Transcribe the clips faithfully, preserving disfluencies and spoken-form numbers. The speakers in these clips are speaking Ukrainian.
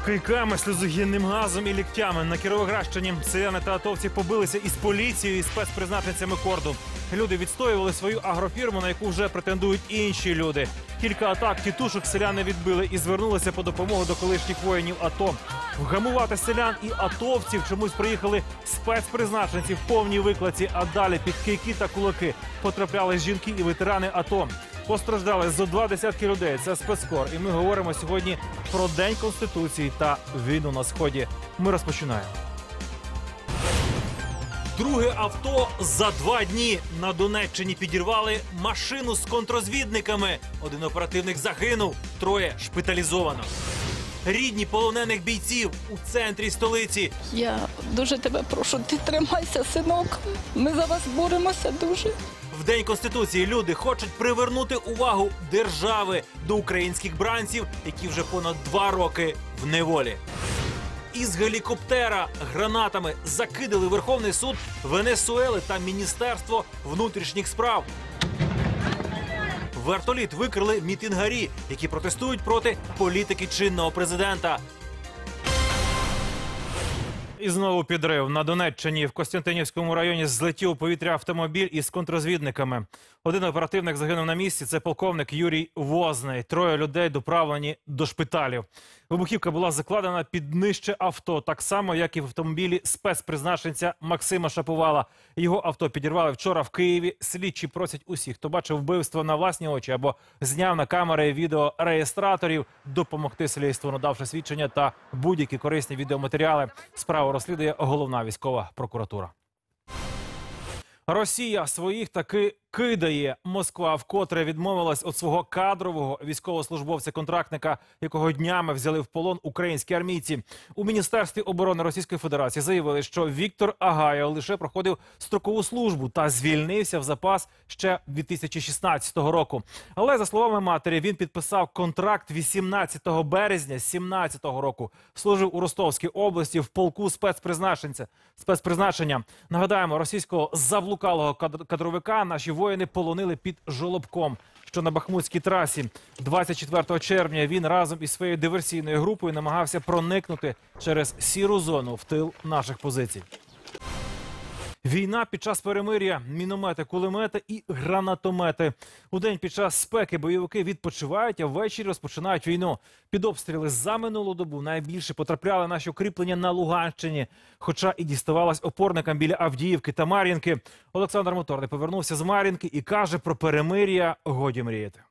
Кийками, сльозогінним газом і ліктями на Кіровоградщині селяни та атовці побилися із поліцією і спецпризначенцями корду. Люди відстоювали свою агрофірму, на яку вже претендують інші люди. Кілька атак тітушок селяни відбили і звернулися по допомогу до колишніх воїнів АТО. Вгамувати селян і атовців чомусь приїхали спецпризначенці в повній викладці, а далі під кийки та кулаки потрапляли жінки і ветерани АТО. Постраждали зо два десятки людей. Це спецкор. І ми говоримо сьогодні про День Конституції та війну на Сході. Ми розпочинаємо. Друге авто за два дні. На Донеччині підірвали машину з контррозвідниками. Один оперативник загинув, троє шпиталізовано. Рідні полонених бійців у центрі столиці. Я дуже тебе прошу, ти тримайся, синок. Ми за вас боремося дуже. В День Конституції люди хочуть привернути увагу держави до українських бранців, які вже понад два роки в неволі. Із гелікоптера гранатами закидали Верховний суд Венесуели та Міністерство внутрішніх справ. Вертоліт викрили мітингарі, які протестують проти політики чинного президента. І знову підрив. На Донеччині в Костянтинівському районі злетів у повітря автомобіль із контррозвідниками. Один оперативник загинув на місці. Це полковник Юрій Возний. Троє людей доправлені до шпиталів. Вибухівка була закладена під нижче авто, так само, як і в автомобілі спецпризначенця Максима Шаповала. Його авто підірвали вчора в Києві. Слідчі просять усіх, хто бачив вбивство на власні очі або зняв на камери відеореєстраторів, допомогти слідству, надавши свідчення та будь-які корисні відеоматеріали. Справу розслідує головна військова прокуратура. Росія своїх таки кидає. Москва вкотре відмовилась від свого кадрового військовослужбовця-контрактника, якого днями взяли в полон українські армійці. У Міністерстві оборони Російської Федерації заявили, що Віктор Агаєв лише проходив строкову службу та звільнився в запас ще дві тисячі шістнадцятого року. Але, за словами матері, він підписав контракт вісімнадцятого березня сімнадцятого року. Служив у Ростовській області в полку спецпризначення. спецпризначення. Нагадаємо, російського заблукалого кадровика наші воїни полонили під Жолобком, що на Бахмутській трасі. двадцять четвертого червня він разом із своєю диверсійною групою намагався проникнути через сіру зону в тил наших позицій. Війна під час перемир'я, міномети, кулемети і гранатомети. У день під час спеки бойовики відпочивають, а ввечері розпочинають війну. Під обстріли за минулу добу найбільше потрапляли наші укріплення на Луганщині. Хоча і діставалась опорникам біля Авдіївки та Мар'їнки. Олександр Моторний повернувся з Мар'їнки і каже, про перемир'я годі мріяти.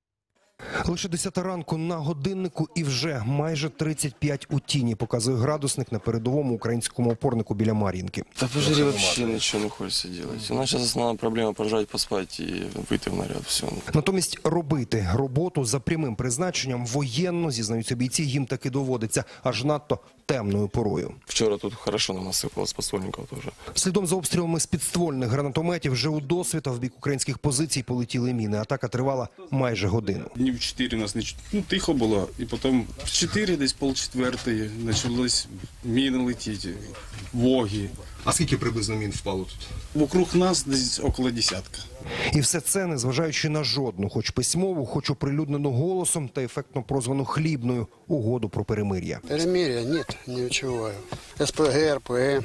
Лише десята ранку на годиннику і вже майже тридцять п'ять у тіні, показує градусник на передовому українському опорнику біля Мар'їнки. Та в жарі взагалі нічого не хочеться робити. У нас зараз основна проблема – пожрати, поспати і вийти в наряд. Все. Натомість робити роботу за прямим призначенням воєнно, зізнаються бійці, їм таки доводиться аж надто темною порою. Вчора тут хорошо нам насипалось подствольників теж. Слідом за обстрілами з підствольних гранатометів вже у досвіта в бік українських позицій полетіли міни. Атака тривала майже годину. Днів чотири у нас не ну, тихо було, і потім в чотири, десь полчетвертої, почалось міни летіти, воги. А скільки приблизно мін впало тут? Вокруг нас десь около десятка. І все це, незважаючи на жодну, хоч письмову, хоч оприлюднену голосом та ефектно прозвану хлібною угоду про перемир'я. Перемирия нет, не відчуваю. СПГ, РПГ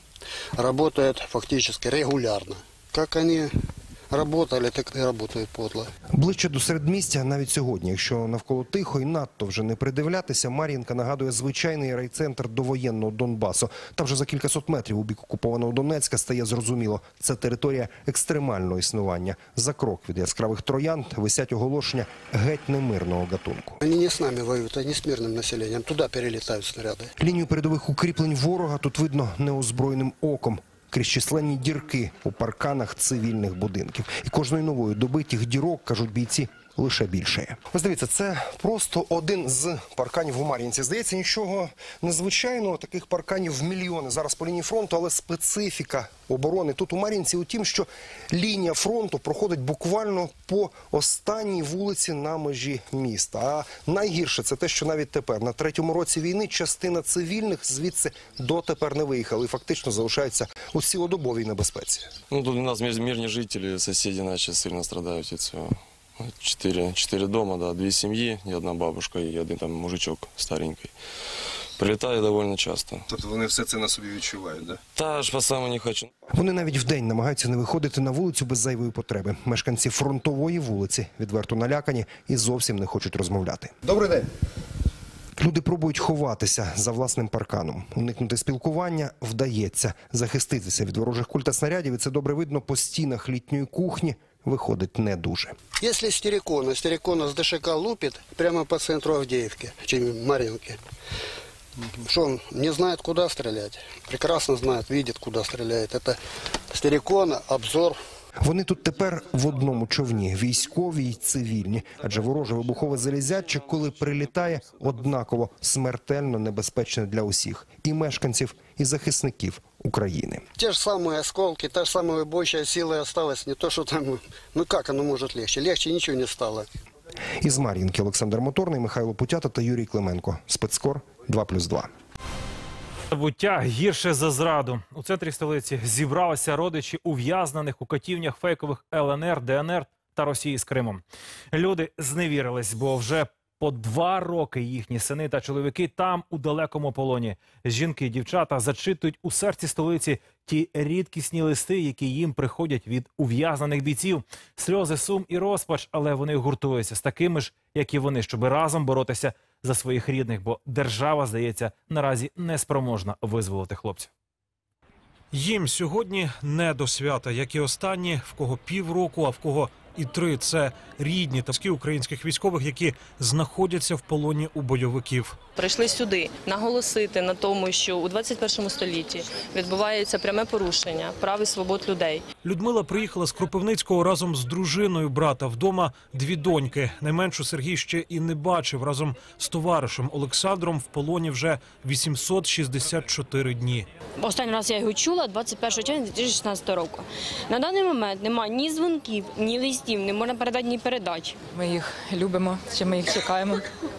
работают фактически регулярно. Как они работали, так і работают подло. Ближче до середмістя навіть сьогодні, якщо навколо тихо і надто вже не придивлятися, Мар'їнка нагадує звичайний райцентр довоєнного Донбасу. Та вже за кількасот метрів у бік окупованого Донецька стає зрозуміло – це територія екстремального існування. За крок від яскравих троянд висять оголошення геть немирного гатунку. Вони не з нами воюють, вони з мирним населенням. Туди перелітають снаряди. Лінію передових укріплень ворога тут видно неозброєним оком. Крізь численні дірки у парканах цивільних будинків. І кожної нової доби тих дірок, кажуть бійці, лише більше. Ось дивіться, це просто один з парканів у Мар'їнці. Здається, нічого незвичайного, таких парканів мільйони зараз по лінії фронту, але специфіка оборони тут у Мар'їнці у тім, що лінія фронту проходить буквально по останній вулиці на межі міста. А найгірше це те, що навіть тепер, на третьому році війни, частина цивільних звідси дотепер не виїхали і фактично залишаються у цілодобовій небезпеці. Ну, тут у нас мирні жителі, сусіди наші сильно страдають від цього. Четыре, четыре дома, да, две семьи, и одна бабушка, и один там мужичок старенький. Прилетали довольно часто. Тобто вони все це на собі відчувають, да? Та аж по самому не хочу. Вони навіть вдень намагаються не виходити на вулицю без зайвої потреби. Мешканці фронтової вулиці відверто налякані і зовсім не хочуть розмовляти. Добрий день. Люди пробують ховатися за власним парканом. Уникнути спілкування вдається. Захиститися від ворожих куль та снарядів, і це добре видно по стінах літньої кухні, виходить не дуже. Если стерикона, стерикона с ДШК лупит прямо по центру Авдеевки, чем Маринки. Что он не знает, куда стрелять. Прекрасно знает, видит, куда стреляет. Это стерикона, обзор. Вони тут тепер в одному човні – військові й цивільні. Адже вороже вибухове залізяче, коли прилітає, однаково смертельно небезпечне для усіх – і мешканців, і захисників України. Те же самые осколки, та же самая выбойчая сила осталась. Не то, что там, ну как оно может легче? Легче ничего не стало. Із Мар'їнки Олександр Моторний, Михайло Путята та Юрій Клименко. Спецкор два плюс два. Забуття гірше за зраду. У центрі столиці зібралися родичі ув'язнених у катівнях фейкових Л Н Р, Д Н Р та Росії з Кримом. Люди зневірились, бо вже по два роки їхні сини та чоловіки там у далекому полоні. Жінки і дівчата зачитують у серці столиці ті рідкісні листи, які їм приходять від ув'язнених бійців. Сльози, сум і розпач, але вони гуртуються з такими ж, як і вони, щоб разом боротися за своїх рідних, бо держава, здається, наразі не спроможна визволити хлопців. Їм сьогодні не до свята, як і останні, в кого півроку, а в кого і три. Це рідні та близькі українських військових, які знаходяться в полоні у бойовиків. Прийшли сюди наголосити на тому, що у двадцять першому столітті відбувається пряме порушення прав і свобод людей. Людмила приїхала з Кропивницького разом з дружиною брата. Вдома дві доньки. Найменшу Сергій ще і не бачив. Разом з товаришем Олександром в полоні вже вісімсот шістдесят чотири дні. Останній раз я його чула двадцять першого червня дві тисячі шістнадцятого року. На даний момент немає ні дзвонків, ні листів, не можна передати ні передач. Ми їх любимо, ще ми їх чекаємо.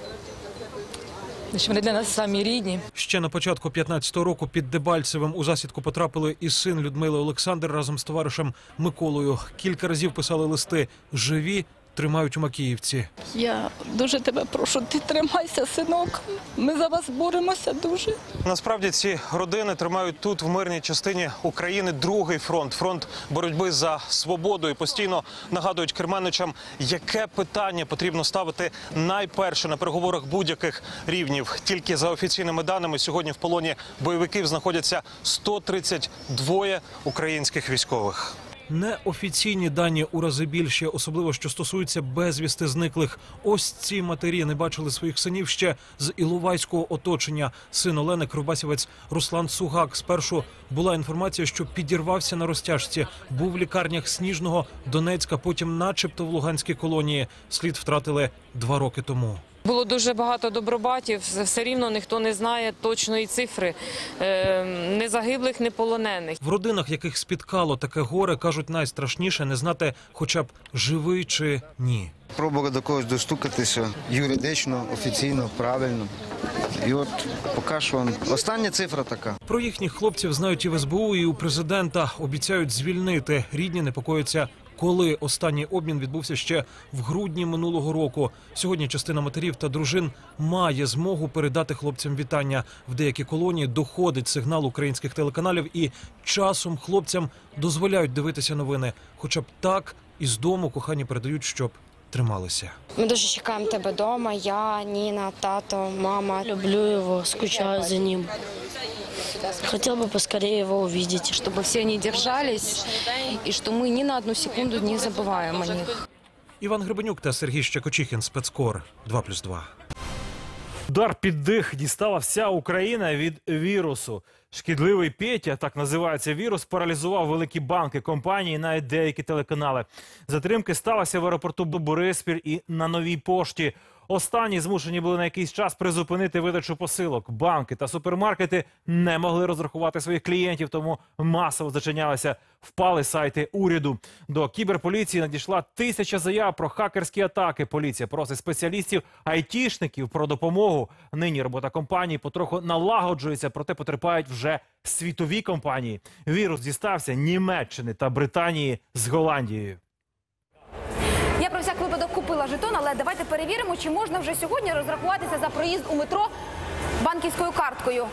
Що вони для нас самі рідні. Ще на початку п'ятнадцятого року під Дебальцевим у засідку потрапили і син Людмили Олександр разом з товаришем Миколою. Кілька разів писали листи «Живі», тримають у Макіївці. Я дуже тебе прошу, ти тримайся, синок. Ми за вас боремося дуже. Насправді ці родини тримають тут, в мирній частині України, другий фронт. Фронт боротьби за свободу. І постійно нагадують керманичам, яке питання потрібно ставити найперше на переговорах будь-яких рівнів. Тільки за офіційними даними сьогодні в полоні бойовиків знаходяться сто тридцять два українських військових. Неофіційні дані у рази більше, особливо що стосується безвісти зниклих. Ось ці матері не бачили своїх синів ще з іловайського оточення. Син Олени, кривбасівець Руслан Сугак. Спершу була інформація, що підірвався на розтяжці. Був в лікарнях Сніжного, Донецька, потім начебто в Луганській колонії. Слід втратили два роки тому. Було дуже багато добробатів, все рівно ніхто не знає точної цифри. Е, не загиблих, не полонених. В родинах, яких спіткало таке горе, кажуть, найстрашніше не знати хоча б живий чи ні. Пробували до когось достукатися юридично, офіційно, правильно. І от поки що остання цифра така. Про їхніх хлопців знають і в С Б У, і у президента. Обіцяють звільнити. Рідні непокояться, коли останній обмін відбувся ще в грудні минулого року. Сьогодні частина матерів та дружин має змогу передати хлопцям вітання. В деякі колонії доходить сигнал українських телеканалів і часом хлопцям дозволяють дивитися новини. Хоча б так із дому кохані передають, щоб трималися. Ми дуже чекаємо тебе вдома, я, Ніна, тато, мама. Люблю його, скучаю за ним. Хотел бы поскорее его увидеть. Щоб всі вони держались, і що ми ні на одну секунду не забуваємо о них. Іван Гребенюк та Сергій Щекочихін. Спецкор два плюс два. Удар під дих дістала вся Україна від вірусу. Шкідливий Петя, так називається вірус, паралізував великі банки, компанії, навіть деякі телеканали. Затримки сталися в аеропорту Бориспіль і на Новій пошті. Останні змушені були на якийсь час призупинити видачу посилок. Банки та супермаркети не могли розрахувати своїх клієнтів, тому масово зачинялися. Впали сайти уряду. До кіберполіції надійшла тисяча заяв про хакерські атаки. Поліція просить спеціалістів, айтішників про допомогу. Нині робота компанії потроху налагоджується, проте потерпають вже світові компанії. Вірус дістався Німеччини та Британії з Голландією. Я про всяк випадок купила жетон, але давайте перевіримо, чи можна вже сьогодні розрахуватися за проїзд у метро банківською карткою.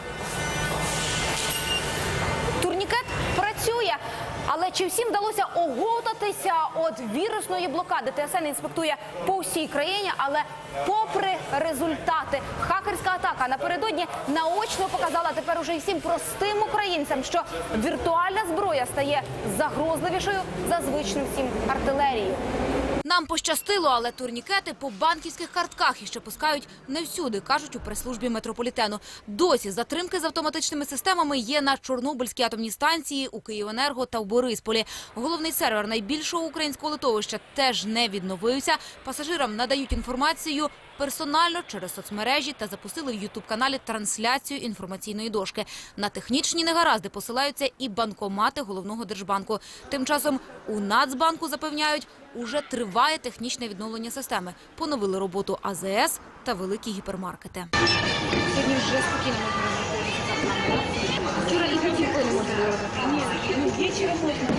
Турнікет працює. Але чи всім вдалося оговтатися від вірусної блокади? ТСН інспектує по всій країні, але попри результати, хакерська атака напередодні наочно показала тепер уже й всім простим українцям, що віртуальна зброя стає загрозливішою за звичну всім артилерію. Нам пощастило, але турнікети по банківських картках іще пускають не всюди, кажуть у прес-службі метрополітену. Досі затримки з автоматичними системами є на Чорнобильській атомній станції, у Київенерго та в Борисполі. Головний сервер найбільшого українського литовища теж не відновився. Пасажирам надають інформацію персонально через соцмережі та запустили в ютуб-каналі трансляцію інформаційної дошки. На технічні негаразди посилаються і банкомати головного держбанку. Тим часом у Нацбанку запевняють, уже триває технічне відновлення системи. Поновили роботу А З С та великі гіпермаркети. Сьогодні вже спокійно можна розраховуватися. Вчора і за телефон не можна було розраховувати. Ні, ввечері можна.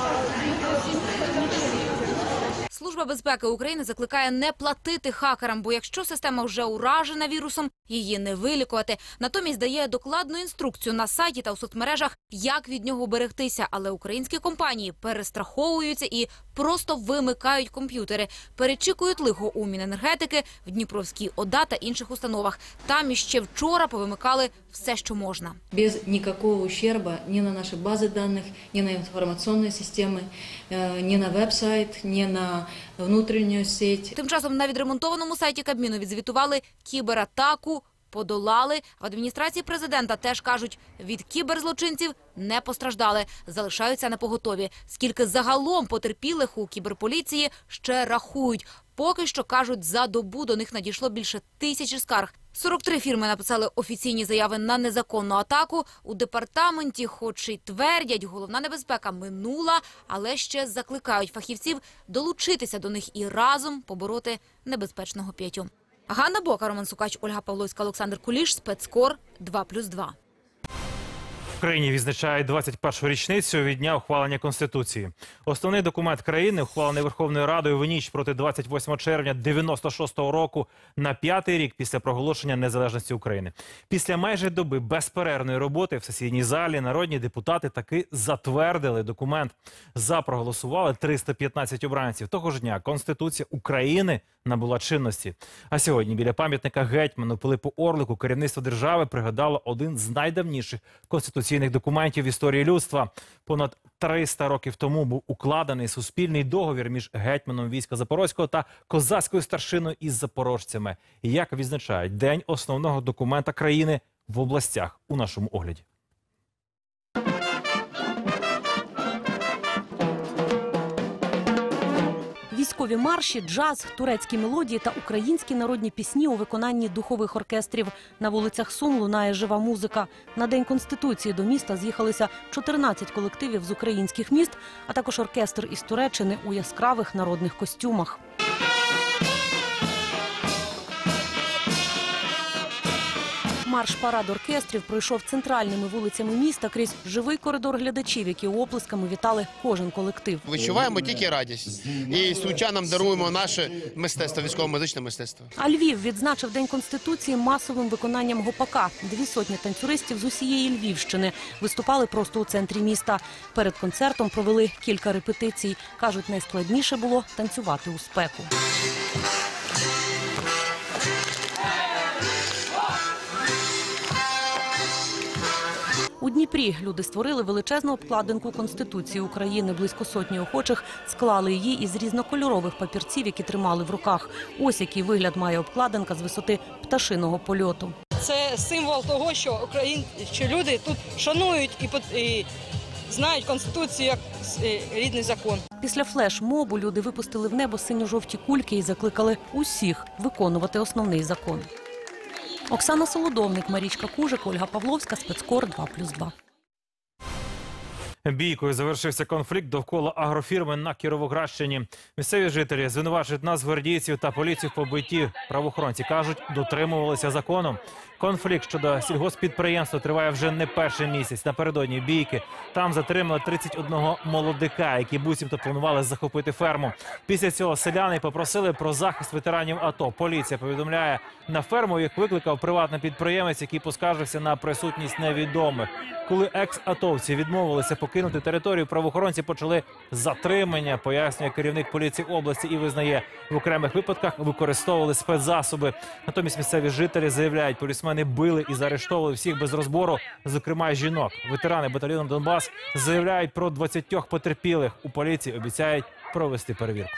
Служба безпеки України закликає не платити хакерам, бо якщо система вже уражена вірусом, її не вилікувати. Натомість дає докладну інструкцію на сайті та у соцмережах, як від нього берегтися. Але українські компанії перестраховуються і просто вимикають комп'ютери. Перечікують лихо у Міненергетики, в Дніпровській ОДА та інших установах. Там іще вчора повимикали все, що можна. Без никакого ущерба ни на наши базы данных, ни на информационные системы, ни на веб-сайт, ни на внутреннюю сеть. Тим часом на відремонтованому сайті Кабміну відзвітували кібератаку, подолали. В адміністрації президента теж кажуть, від кіберзлочинців не постраждали, залишаються напоготові. Скільки загалом потерпілих у кіберполіції ще рахують. Поки що, кажуть, за добу до них надійшло більше тисячі скарг. сорок три фірми написали офіційні заяви на незаконну атаку. У департаменті хоч і твердять, головна небезпека минула, але ще закликають фахівців долучитися до них і разом побороти небезпечного п'ятю. Ганна Бока, Роман Сукач, Ольга Павловська, Олександр Куліш, Спецкор, два плюс два. В країні відзначають двадцять першу річницю від дня ухвалення Конституції. Основний документ країни, ухвалений Верховною Радою в ніч проти двадцять восьмого червня дев'яносто шостого року на п'ятий рік після проголошення незалежності України. Після майже доби безперервної роботи в сесійній залі народні депутати таки затвердили документ. За проголосували триста п'ятнадцять обранців. Того ж дня Конституція України набула чинності. А сьогодні біля пам'ятника гетьману Пилипу Орлику керівництво держави пригадало один з найдавніших конституційних документів в історії людства. Понад триста років тому був укладений суспільний договір між гетьманом війська Запорозького та козацькою старшиною із запорожцями. Як відзначають День основного документа країни в областях у нашому огляді. Військові марші, джаз, турецькі мелодії та українські народні пісні у виконанні духових оркестрів. На вулицях Сум лунає жива музика. На День Конституції до міста з'їхалися чотирнадцять колективів з українських міст, а також оркестр із Туреччини у яскравих народних костюмах. Марш-парад оркестрів пройшов центральними вулицями міста крізь живий коридор глядачів, які оплесками вітали кожен колектив. Відчуваємо тільки радість. І сумчанам даруємо наше мистецтво, військово-музичне мистецтво. А Львів відзначив День Конституції масовим виконанням гопака. Дві сотні танцюристів з усієї Львівщини виступали просто у центрі міста. Перед концертом провели кілька репетицій. Кажуть, найскладніше було танцювати у спеку. У Дніпрі люди створили величезну обкладинку Конституції України. Близько сотні охочих склали її із різнокольорових папірців, які тримали в руках. Ось який вигляд має обкладинка з висоти пташиного польоту. Це символ того, що Україн, що люди тут шанують і, і знають Конституцію як рідний закон. Після флеш-мобу люди випустили в небо синьо-жовті кульки і закликали усіх виконувати основний закон. Оксана Солодовник, Марічка Кужик, Ольга Павловська, Спецкор, два плюс два. Бійкою завершився конфлікт довкола агрофірми на Кіровоградщині. Місцеві жителі звинувачують нацгвардійців та поліцію в побитті. Правоохоронці кажуть, дотримувалися закону. Конфлікт щодо сільгосппідприємства триває вже не перший місяць. Напередодні бійки там затримали тридцять одного молодика, які буцімто планували захопити ферму. Після цього селяни попросили про захист ветеранів АТО. Поліція повідомляє, на ферму їх викликав приватний підприємець, який поскаржився на присутність невідомих. Коли екс-атовці відмовилися покинути територію, правоохоронці почали затримання, пояснює керівник поліції області і визнає, в окремих випадках використовували спецзасоби. Натомість місцеві жителі заявляють, полісмени били і заарештовували всіх без розбору, зокрема жінок. Ветерани батальйону «Донбас» заявляють про двадцятьох потерпілих. У поліції обіцяють провести перевірку.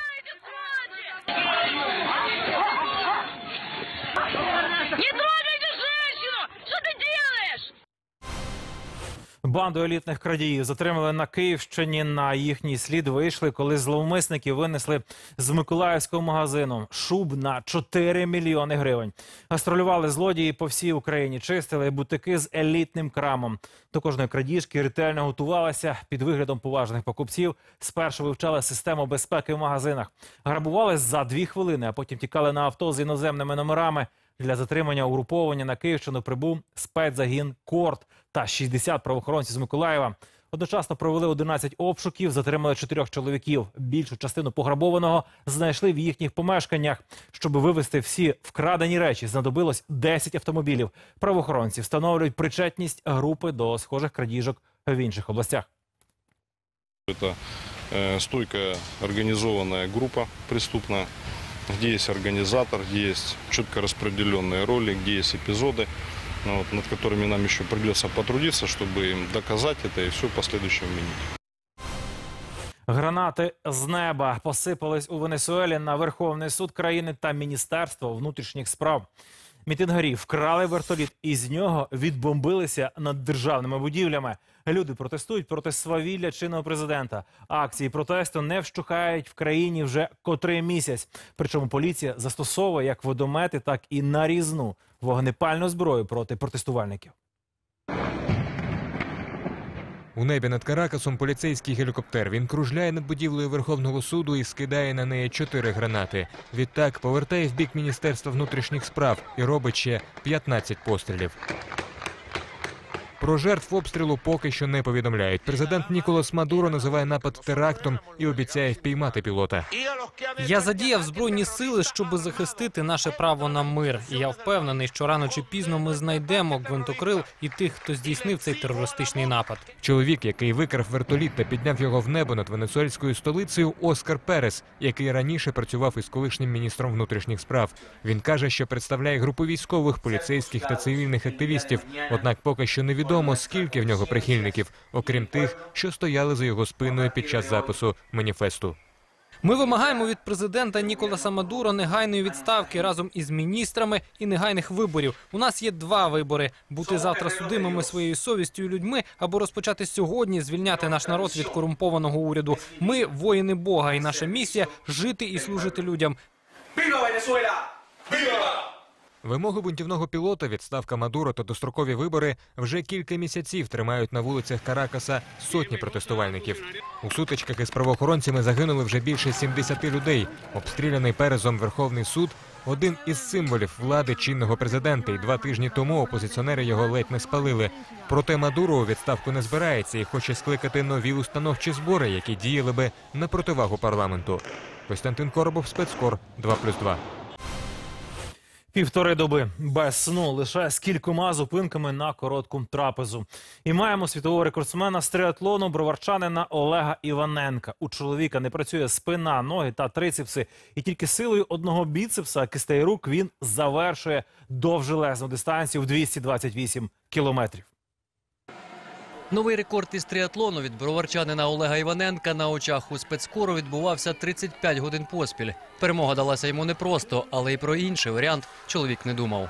Банду елітних крадіїв затримали на Київщині. На їхній слід вийшли, коли зловмисники винесли з миколаївського магазину шуб на чотири мільйони гривень. Гастролювали злодії по всій Україні, чистили бутики з елітним крамом. До кожної крадіжки ретельно готувалися під виглядом поважних покупців. Спершу вивчали систему безпеки в магазинах. Грабували за дві хвилини, а потім тікали на авто з іноземними номерами. Для затримання угруповання на Київщину прибув спецзагін «Корт» та шістдесят правоохоронців з Миколаєва. Одночасно провели одинадцять обшуків, затримали чотирьох чоловіків. Більшу частину пограбованого знайшли в їхніх помешканнях. Щоб вивезти всі вкрадені речі, знадобилось десять автомобілів. Правоохоронці встановлюють причетність групи до схожих крадіжок в інших областях. Це стойка організована група преступна, где есть организатор, где есть четко распределенные роли, где есть эпизоды, вот, над которыми нам еще придется потрудиться, чтобы им доказать это и все в последующем вменить. Гранати з неба посипались у Венесуелі на Верховний суд країни та Міністерство внутрішніх справ. Мітингарі вкрали вертоліт і з нього відбомбилися над державними будівлями. Люди протестують проти свавілля чинного президента. Акції протесту не вщухають в країні вже котрий місяць. Причому поліція застосовує як водомети, так і нарізну вогнепальну зброю проти протестувальників. У небі над Каракасом поліцейський гелікоптер. Він кружляє над будівлею Верховного суду і скидає на неї чотири гранати. Відтак повертає в бік Міністерства внутрішніх справ і робить ще п'ятнадцять пострілів. Про жертв обстрілу поки що не повідомляють. Президент Ніколас Мадуро називає напад терактом і обіцяє впіймати пілота. Я задіяв Збройні сили, щоб захистити наше право на мир. І я впевнений, що рано чи пізно ми знайдемо гвинтокрил і тих, хто здійснив цей терористичний напад. Чоловік, який викрав вертоліт та підняв його в небо над венесуельською столицею, Оскар Перес, який раніше працював із колишнім міністром внутрішніх справ. Він каже, що представляє групу військових, поліцейських та цивільних активістів. Однак поки що невідомо, скільки в нього прихильників, окрім тих, що стояли за його спиною під час запису маніфесту. Ми вимагаємо від президента Ніколаса Мадуро негайної відставки разом із міністрами і негайних виборів. У нас є два вибори – бути завтра судимими своєю совістю і людьми або розпочати сьогодні звільняти наш народ від корумпованого уряду. Ми – воїни Бога, і наша місія – жити і служити людям. Вимоги бунтівного пілота, відставка Мадуро та дострокові вибори вже кілька місяців тримають на вулицях Каракаса сотні протестувальників. У сутичках із правоохоронцями загинули вже більше сімдесят людей. Обстріляний Перезом Верховний суд – один із символів влади чинного президента, і два тижні тому опозиціонери його ледь не спалили. Проте Мадуро у відставку не збирається і хоче скликати нові установчі збори, які діяли би на противагу парламенту. Костянтин Коробов, Спецкор, два плюс два. Півтори доби без сну, лише з кількома зупинками на коротку трапезу. І маємо світового рекордсмена з триатлону, броварчанина Олега Іваненка. У чоловіка не працює спина, ноги та трицепси. І тільки силою одного біцепса, кистей рук, він завершує довжелезну дистанцію в двісті двадцять вісім кілометрів. Новий рекорд із триатлону від броварчанина Олега Іваненка на очах у Спецкору відбувався тридцять п'ять годин поспіль. Перемога далася йому непросто, але й про інший варіант чоловік не думав.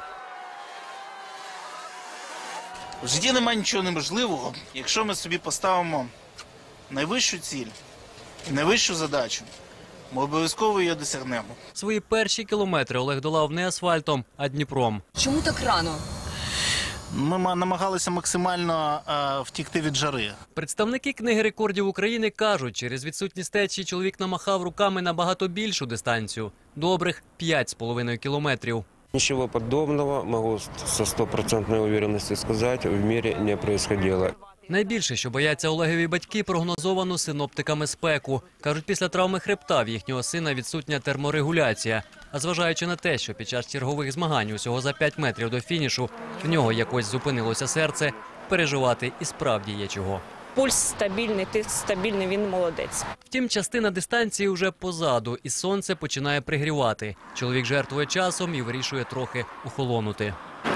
В житті немає нічого неможливого, якщо ми собі поставимо найвищу ціль і найвищу задачу. Ми обов'язково її досягнемо. Свої перші кілометри Олег долав не асфальтом, а Дніпром. Чому так рано? Ми ма- намагалися максимально е, втікти від жари. Представники книги рекордів України кажуть, через відсутність течії чоловік намахав руками набагато більшу дистанцію – добрих п'ять з половиною кілометрів. Ничего подобного, могу со стопроцентной уверенностью сказать, в мире не происходило. Найбільше, що бояться Олегові батьки, прогнозовану синоптиками спеку. Кажуть, після травми хребта в їхнього сина відсутня терморегуляція. А зважаючи на те, що під час чергових змагань усього за п'ять метрів до фінішу в нього якось зупинилося серце, переживати і справді є чого. Пульс стабільний, тиск стабільний, він молодець. Втім, частина дистанції вже позаду, і сонце починає пригрівати. Чоловік жертвує часом і вирішує трохи охолонути.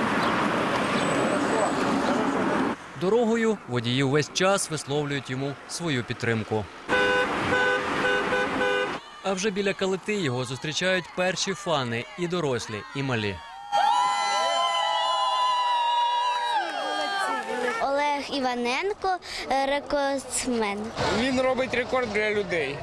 Дорогою водії увесь час висловлюють йому свою підтримку. А вже біля Калити його зустрічають перші фани – і дорослі, і малі. Олег Іваненко, рекордсмен. Він робить рекорд для людей,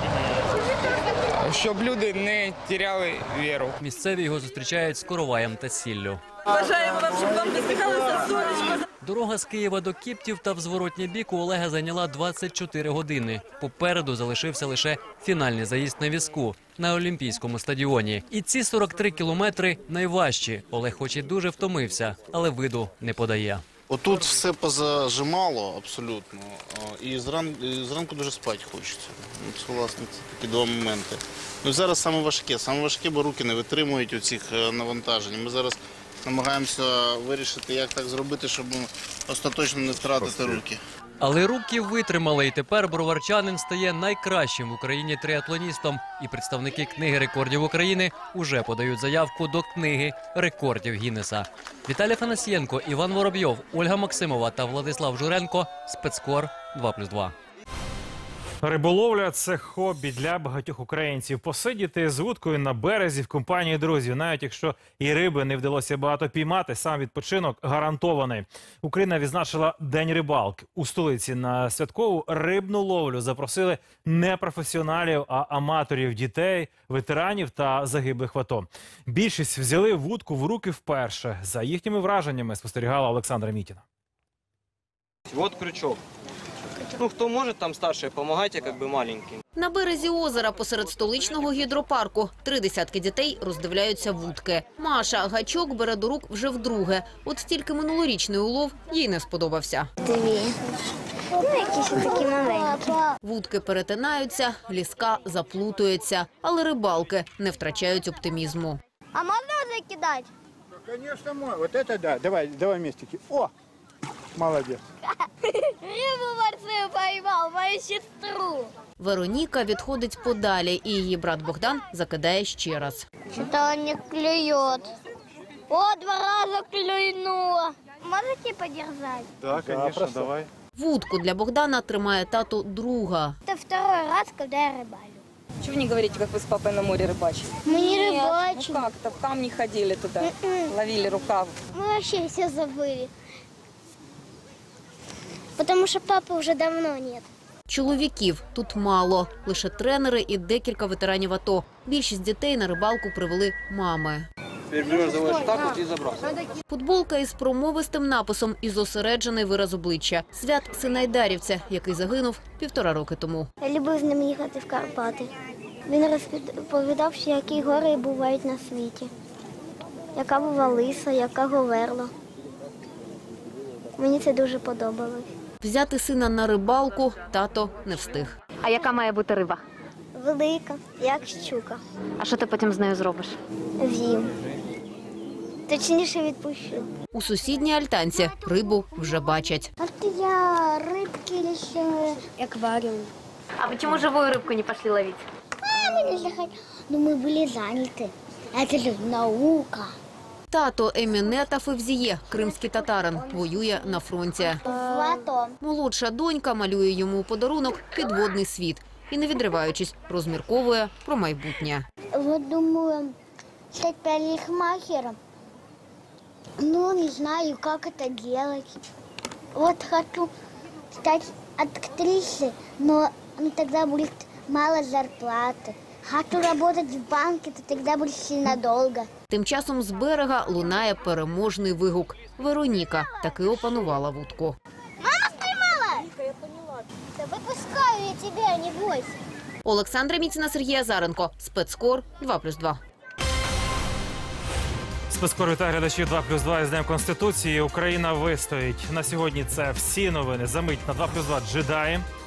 щоб люди не теряли віру. Місцеві його зустрічають з короваєм та сіллю. Бажаємо вам, щоб вам посміхалося сонечко. Дорога з Києва до Кіптів та в зворотній бік у Олега зайняла двадцять чотири години. Попереду залишився лише фінальний заїзд на візку на Олімпійському стадіоні. І ці сорок три кілометри найважчі. Олег хоч і дуже втомився, але виду не подає. Отут все позажимало абсолютно, і зран... і зранку дуже спати хочеться. От, власне, це такі два моменти. Ну, зараз саме важке, саме важке, бо руки не витримують оцих навантажень. Ми зараз намагаємося вирішити, як так зробити, щоб остаточно не втратити руки. Але руки витримали, і тепер броварчанин стає найкращим в Україні триатлоністом. І представники книги рекордів України уже подають заявку до книги рекордів Гіннеса. Віталій Фанасієнко, Іван Воробйов, Ольга Максимова та Владислав Журенко. Спецкор два плюс два. Риболовля – це хобі для багатьох українців. Посидіти з вудкою на березі в компанії друзів, навіть якщо і риби не вдалося багато піймати, сам відпочинок гарантований. Україна відзначила День рибалки. У столиці на святкову рибну ловлю запросили не професіоналів, а аматорів, дітей, ветеранів та загиблих в АТО. Більшість взяли вудку в руки вперше. За їхніми враженнями спостерігала Олександра Мітіна. Вот крючок. Ну, хто може, там старший, допомагайте, як би маленьким. На березі озера посеред столичного гідропарку три десятки дітей роздивляються вудки. Маша гачок бере до рук вже вдруге. От тільки минулорічний улов їй не сподобався. Дві. Ну, якісь такі маленькі. Вудки перетинаються, ліска заплутується, але рибалки не втрачають оптимізму. А можна закидати? Конечно, можно. Вот это да. Давай, давай вместе. О, молодец. Рибу морську поймав, мою сестру. Вероніка відходить подалі, і її брат Богдан закидає ще раз. Что-то он не клюет. О, два раза клюнуло. Можете подержать? Да, конечно, да, давай. Вудку для Богдана тримає тато друга. Это второй раз, когда я рыбалю. Чего вы не говорите, как вы с папой на море рыбачили? Мы не рыбачим. Ну как-то, в камни ходили туда, ловили рукав. Мы вообще все забыли. Потому что папы уже давно нет. Чоловіків тут мало. Лише тренери і декілька ветеранів АТО. Більшість дітей на рибалку привели мами. Футболка із промовистим написом і зосереджений вираз обличчя. Свят – син айдарівця, який загинув півтора роки тому. Я любив з ним їхати в Карпати. Він розповідав, які гори бувають на світі. Яка була лиса, яка говерла. Мені це дуже подобалось. Взяти сина на рибалку тато не встиг. А яка має бути риба? Велика, як щука. А що ти потім з нею зробиш? З'їм. Точніше відпущу. У сусідній альтанці рибу вже бачать. От я рибки лише акваріум. А чому живу рибку не пішли ловити? А, ми не захотіли. Ну, ми були зайняті. Це ж наука. Тато Емінета Февзіє, кримський татарин, воює на фронті. Молодша донька малює йому у подарунок підводний світ і, не відриваючись, розмірковує про майбутнє. Вот думаю, стать парикмахером. Ну, не знаю, как это делать. Вот хочу стать актрисой, но тогда будет мало зарплаты. Хочу работать в банке, то тогда будет сильно долго. Тим часом з берега лунає переможний вигук. Вероніка таки опанувала вудку. Мама спіймала! Я поняла. Та випускаю я тебе, не бойся. Олександра Міціна, Сергій Азаренко. Спецкор два плюс два. Спецкор вітає глядачів два плюс два із Днем Конституції. Україна вистоїть. На сьогодні це всі новини. Замить на два плюс два джедаї.